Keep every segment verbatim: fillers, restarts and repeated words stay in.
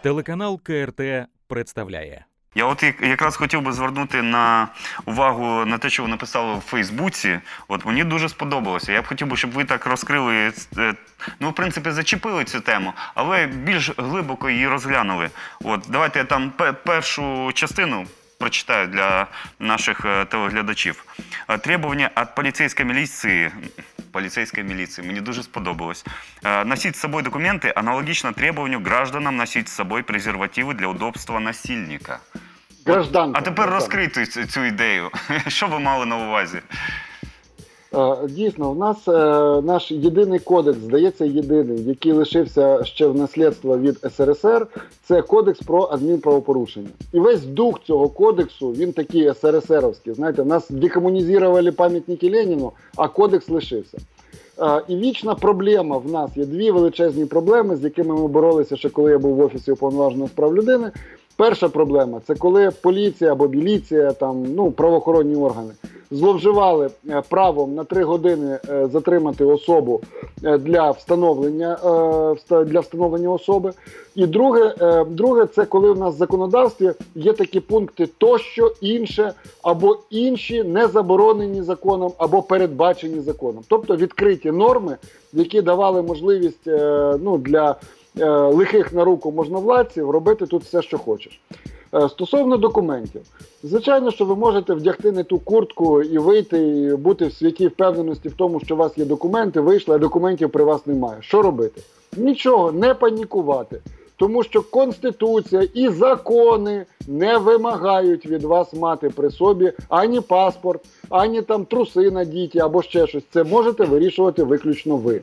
Телеканал Ка Ер Те представляє. Я от якраз хотів би звернути на увагу на те, що ви написали в Фейсбуці. От мені дуже сподобалося. Я б хотів би, щоб ви так розкрили, ну, в принципі, зачепили цю тему, але більш глибоко її розглянули. От, давайте я там першу частину прочитаю для наших телеглядачів. Требування від поліцейської міліції. полицейской милиции. Мне дуже сподобалось. Носить с собой документы аналогично требованию гражданам носить с собой презервативы для удобства насильника. Гражданка. А тепер розкрийте цю ідею. Що ви мали на увазі? Дійсно, у нас е, наш єдиний кодекс, здається, єдиний, який лишився ще в наслідство від Ес Ер Ес Ер, це кодекс про адмінправопорушення. І весь дух цього кодексу, він такий ес ер ес еровський. Знаєте, в нас декомунізували пам'ятники Леніну, а кодекс лишився. Е, і вічна проблема в нас, є дві величезні проблеми, з якими ми боролися ще коли я був в Офісі Уповноваженого з прав людини. Перша проблема – це коли поліція або міліція, там, ну, правоохоронні органи зловживали правом на три години затримати особу для встановлення, для встановлення особи. І друге, друге – це коли в нас в законодавстві є такі пункти «тощо», «інше» або інші не заборонені законом або передбачені законом. Тобто відкриті норми, які давали можливість, ну, для лихих на руку можновладців робити тут все, що хочеш. Стосовно документів. Звичайно, що ви можете вдягти не ту куртку і вийти, і бути в святій впевненості в тому, що у вас є документи, вийшли, а документів при вас немає. Що робити? Нічого, не панікувати. Тому що Конституція і закони не вимагають від вас мати при собі ані паспорт, ані там труси надіті або ще щось. Це можете вирішувати виключно ви.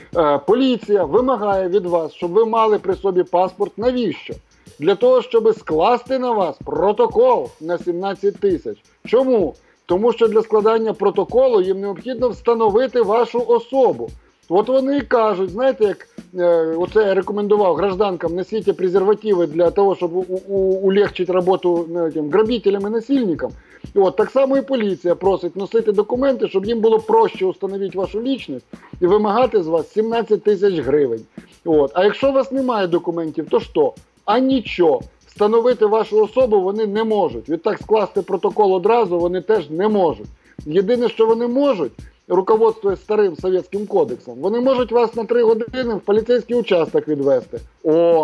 Поліція вимагає від вас, щоб ви мали при собі паспорт. Навіщо? Для того, щоб скласти на вас протокол на сімнадцять тисяч. Чому? Тому що для складання протоколу їм необхідно встановити вашу особу. От вони і кажуть, знаєте, як е, оце я рекомендував гражданкам, носіть презервативи для того, щоб у, у, улегчити роботу тим, грабителям і насильникам. От, так само і поліція просить носити документи, щоб їм було проще встановити вашу лічність і вимагати з вас сімнадцять тисяч гривень. От. А якщо у вас немає документів, то що? А нічого. Встановити вашу особу вони не можуть. Відтак скласти протокол одразу вони теж не можуть. Єдине, що вони можуть, руководствуясь старим Совєтським кодексом, вони можуть вас на три години в поліцейський участок відвести. О!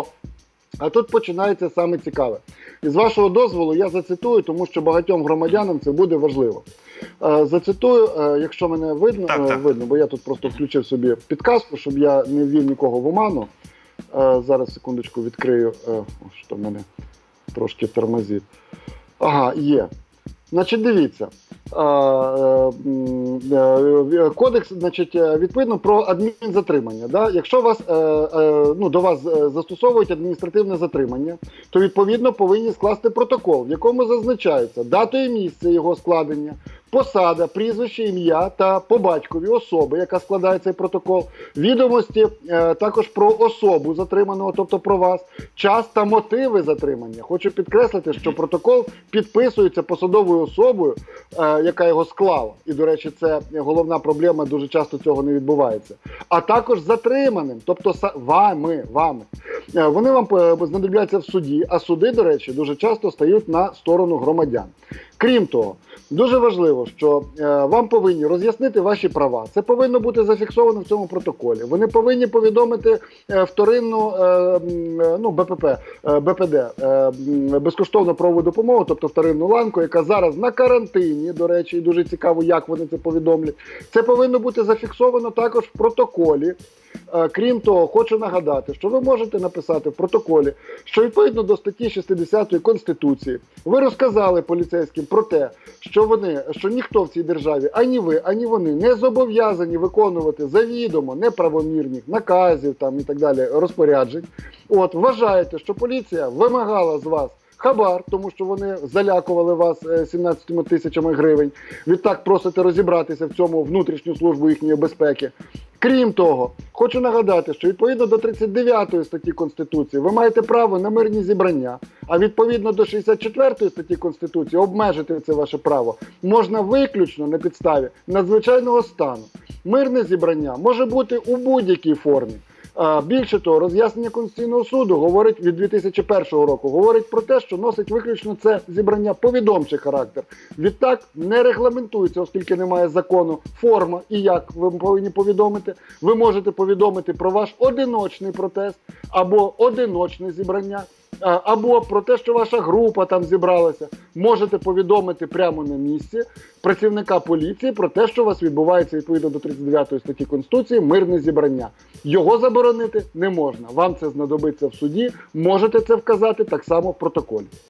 А тут починається саме цікаве. І з вашого дозволу я зацитую, тому що багатьом громадянам це буде важливо. Е, зацитую, е, якщо мене видно, так, е, так. видно, бо я тут просто включив собі підказку, щоб я не ввів нікого в оману. Е, зараз, секундочку, відкрию. Е, що в мене трошки тормозить. Ага, є. Значить, дивіться. Кодекс, значить, відповідно про адмінзатримання. Да? Якщо вас, ну, до вас застосовують адміністративне затримання, то відповідно повинні скласти протокол, в якому зазначається дату і місце його складення, посада, прізвище, ім'я та по батькові особи, яка складає цей протокол, відомості також про особу затриманого, тобто про вас, час та мотиви затримання. Хочу підкреслити, що протокол підписується посадовою особою, яка його склала. І, до речі, це головна проблема, дуже часто цього не відбувається. А також затриманим, тобто вами, вами. Вони вам знадобляться в суді, а суди, до речі, дуже часто стають на сторону громадян. Крім того, дуже важливо, що е, вам повинні роз'яснити ваші права. Це повинно бути зафіксовано в цьому протоколі. Вони повинні повідомити е, вторинну е, ну, Бе Пе Пе, е, Бе Пе Де, е, безкоштовну правову допомогу, тобто вторинну ланку, яка зараз на карантині, до речі, і дуже цікаво, як вони це повідомлять. Це повинно бути зафіксовано також в протоколі. Крім того, хочу нагадати, що ви можете написати в протоколі, що відповідно до статті шістдесятої Конституції ви розказали поліцейським про те, що вони, що ніхто в цій державі, ані ви, ані вони, не зобов'язані виконувати завідомо неправомірних наказів там, і так далі, розпоряджень. От, вважаєте, що поліція вимагала з вас хабар, тому що вони залякували вас сімнадцятьма тисячами гривень. Відтак просите розібратися в цьому внутрішню службу їхньої безпеки. Крім того, хочу нагадати, що відповідно до тридцять дев'ятої статті Конституції ви маєте право на мирні зібрання, а відповідно до шістдесят четвертої статті Конституції обмежити це ваше право можна виключно на підставі надзвичайного стану. Мирне зібрання може бути у будь-якій формі. А, більше того, роз'яснення Конституційного суду говорить від дві тисячі першого року, говорить про те, що носить виключно це зібрання повідомчий характер. Відтак не регламентується, оскільки немає закону, форма і як ви повинні повідомити. Ви можете повідомити про ваш одиночний протест або одиночне зібрання, або про те, що ваша група там зібралася. Можете повідомити прямо на місці працівника поліції про те, що у вас відбувається відповідно до тридцять дев'ятої статті Конституції мирне зібрання. Його заборонити не можна. Вам це знадобиться в суді, можете це вказати так само в протоколі.